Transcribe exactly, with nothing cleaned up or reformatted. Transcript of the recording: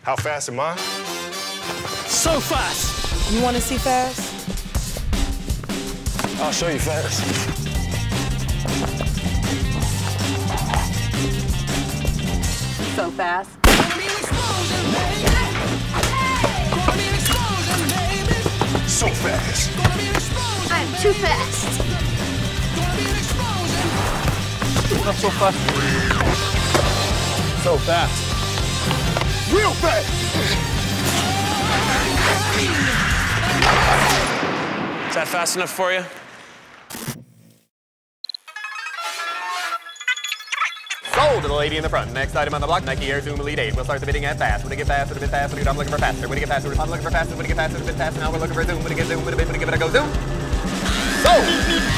How fast am I? So fast. You want to see fast? I'll show you fast. So fast. So fast. I'm too fast. Not so fast. So fast. Real fast. Is that fast enough for you? Sold to the lady in the front. Next item on the block, Nike Air Zoom Elite eight. We'll start the bidding at fast. When it get fast, when it bit fast, when it get, I'm looking for faster. When it get faster, I'm looking for faster. When it get faster, when it bit faster, now we're looking for zoom. When it get zoom, when it bit, when it give it a go zoom. Sold!